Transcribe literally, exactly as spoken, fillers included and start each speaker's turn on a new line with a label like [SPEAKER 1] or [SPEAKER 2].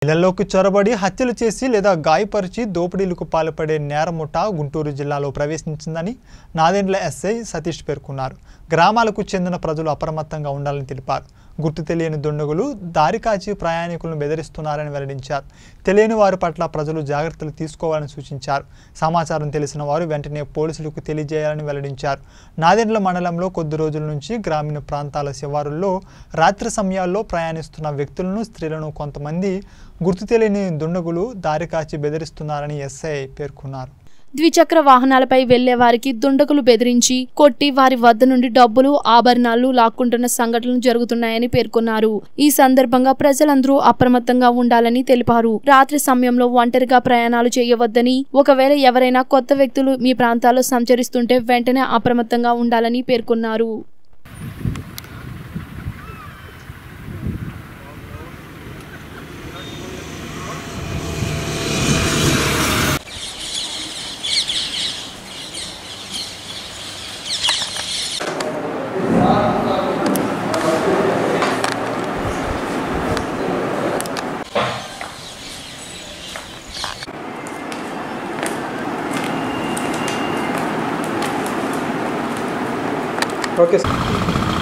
[SPEAKER 1] ఇళ్లలోకి చొరబడి హత్యలు చేసి లేదా గాయపరిచి దోపిడీలకు పాల్పడే నేరముఠ గుంటూరు జిల్లాలో ప్రవేశించిందని నాదెండ్ల ఎస్ఐ సతీష్ పేర్కొన్నారు. గ్రామాలకు చెందిన ప్రజలు అప్రమత్తంగా ఉండాలని తెలిపారు. గుర్తు తెలియని దుండగులు దారి కాచి ప్రయాణికులను బెదిరిస్తున్నారని వెల్లడించారు. తెలియని వారి పట్ల ప్రజలు జాగ్రత్తలు తీసుకోవాలని సూచించారు. సమాచారం తెలిసిన వారు వెంటనే పోలీసులకు తెలియజేయాలని వెల్లడించారు. నాదెండ్ల మండలంలో కొద్ది రోజుల నుంచి గ్రామీణ ప్రాంతాల శివారుల్లో రాత్రి సమయాల్లో ప్రయాణిస్తున్న వ్యక్తులను, స్త్రీలను కొంతమంది గుర్తు తెలియని దుండగులు దారి కాచి బెదిరిస్తున్నారని ఎస్ఐ పేర్కొన్నారు.
[SPEAKER 2] ద్విచక్ర వాహనాలపై వెళ్లే వారికి దుండగులు బెదిరించి కొట్టి వారి వద్ద నుండి డబ్బులు, ఆభరణాలు లాక్కుంటున్న సంఘటనలు జరుగుతున్నాయని పేర్కొన్నారు. ఈ సందర్భంగా ప్రజలందరూ అప్రమత్తంగా ఉండాలని తెలిపారు. రాత్రి సమయంలో ఒంటరిగా ప్రయాణాలు చేయవద్దని, ఒకవేళ ఎవరైనా కొత్త వ్యక్తులు మీ ప్రాంతాల్లో సంచరిస్తుంటే వెంటనే అప్రమత్తంగా ఉండాలని పేర్కొన్నారు.
[SPEAKER 1] ఓకే.